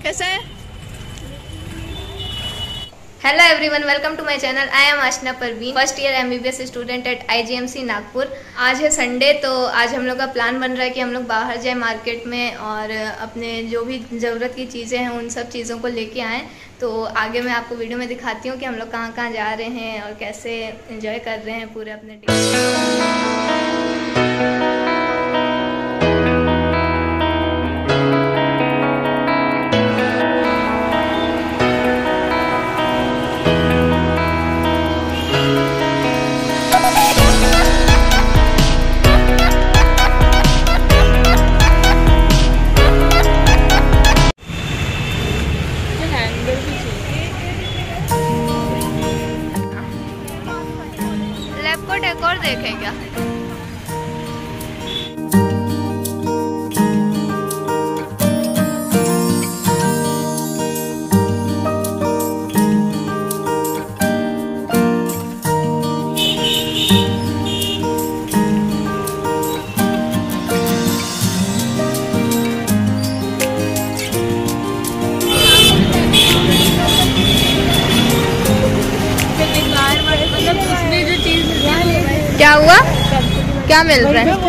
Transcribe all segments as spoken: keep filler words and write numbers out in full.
कैसा है? Hello everyone, welcome to my channel. I am Ashna Parveen, first year MBBS student at IGMC Nagpur. आज है Sunday, तो आज हम लोग का प्लान बन रहा है कि हम लोग बाहर जाए मार्केट में और अपने जो भी ज़रूरत की चीज़ें हैं उन सब चीज़ों को लेके आएँ। तो आगे मैं आपको वीडियो में दिखाती हूँ कि हम लोग कहाँ कहाँ जा रहे हैं और कैसे एंजॉय कर रहे हैं पूरे अपने डे। लैब को डेकोर देखें क्या? क्या हुआ? क्या मिल रहा है?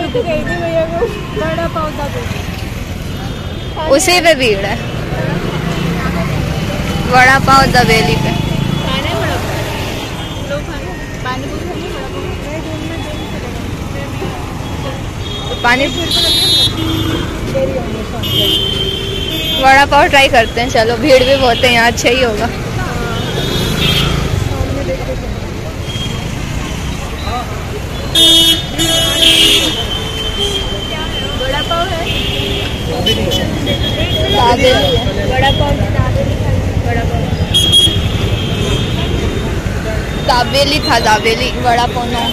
उसी पे भीड़ है, वड़ा पाव दबेली पे। पानी वड़ा पाव ट्राई करते हैं, चलो। भीड़ भी बहुत है यहाँ, अच्छा ही होगा। बड़ा पाव है, बड़ा पाव बड़ा पाव दाबेली था, दाबेली वड़ा पाव ना।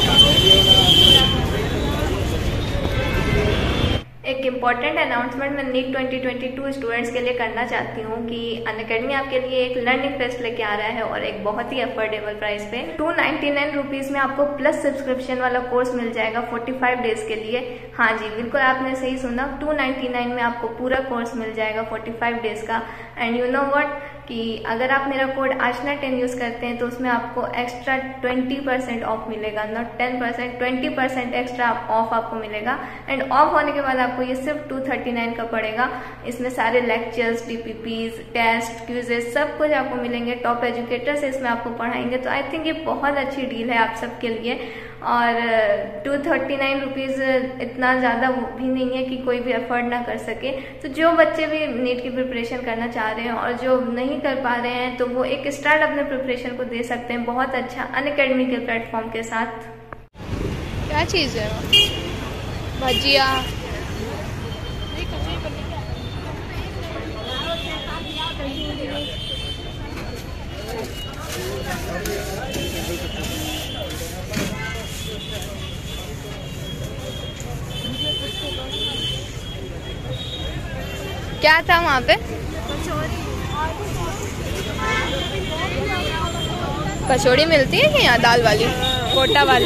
एक इम्पॉर्टेंट अनाउंसमेंट मैं NEET twenty twenty two students के लिए करना चाहती हूँ कि अनअकैडमी आपके लिए एक लर्निंग फेस्ट लेके आ रहा है और एक बहुत ही अफोर्डेबल प्राइस पे टू नाइन्टी नाइन रुपीज में आपको प्लस सब्सक्रिप्शन वाला कोर्स मिल जाएगा फोर्टी फाइव डेज के लिए। हाँ जी, बिल्कुल आपने सही सुना, टू नाइन्टी नाइन में आपको पूरा कोर्स मिल जाएगा फोर्टी फाइव डेज का। एंड यू नो व्हाट कि अगर आप मेरा कोड आशना टेन यूज करते हैं तो उसमें आपको एक्स्ट्रा ट्वेंटी परसेंट ऑफ मिलेगा, not ten percent, twenty percent extra off आपको मिलेगा। एंड ऑफ होने के बाद आपको ये सिर्फ टू थर्टी नाइन का पड़ेगा। इसमें सारे लेक्चर्स, डीपीपीज, टेस्ट, क्विजेस सब कुछ आपको मिलेंगे। टॉप एजुकेटर से इसमें आपको पढ़ाएंगे, तो आई थिंक ये बहुत अच्छी डील है आप सबके लिए। और टू थर्टी नाइन रुपीज़ इतना ज़्यादा भी नहीं है कि कोई भी अफोर्ड ना कर सके। तो जो बच्चे भी नीट की प्रिपरेशन करना चाह रहे हैं और जो नहीं कर पा रहे हैं, तो वो एक स्टार्ट अपने प्रिपरेशन को दे सकते हैं बहुत अच्छा अनअकैडमी के प्लेटफॉर्म के साथ। क्या चीज़ है? भजिया। क्या था वहाँ पे? कचौड़ी मिलती है कि यहाँ दाल वाली, कोटा वाली?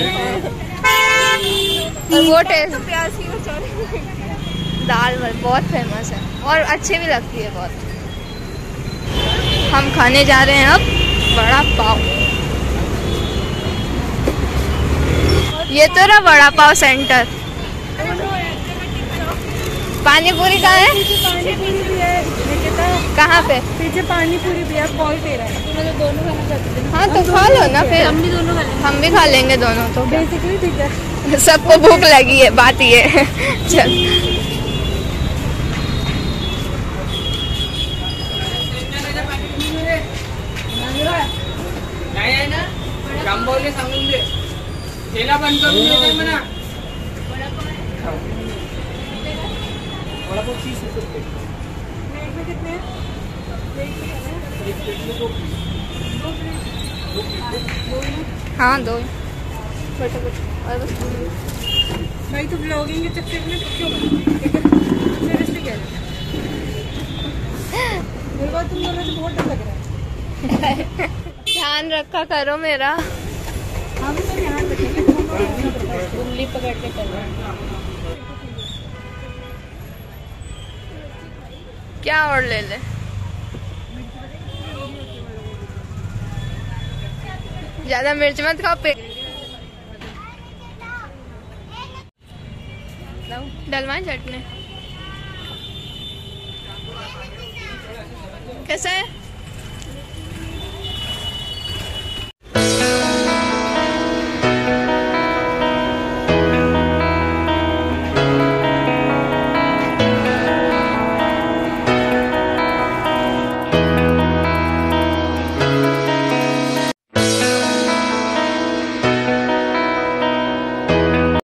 वो टेस्ट दाल वाली बहुत फेमस है और अच्छी भी लगती है बहुत। हम खाने जा रहे हैं अब वड़ा पाव। ये तो रहा वड़ा पाव सेंटर। पानी पूरी कहाँ है? पानी पूरी भी है। कहाँ पे? पीछे पानी पूरी भी है। कॉल दे रहा है। मतलब दोनों खाना चाहते हैं। हाँ तो खा लो ना फिर। हम भी दोनों खा लेंगे। हम भी खा लेंगे दोनों। तो बेसिकली ठीक है, सबको भूख लगी है, बात ये है। चल हाँ दो बटा बटा और बस भाई। तो ब्लॉगिंग के चक्कर में क्यों सीरियसली कह रहे मेरे को तुम दोनों से बहुत डर लग रहा है। ध्यान रखा करो मेरा। हम तो ध्यान रखेंगे, उंगली पकड़ के चल। क्या और ले ले? ज्यादा मिर्च मत खाओ पे। डलवाएं चटनी कैसा है?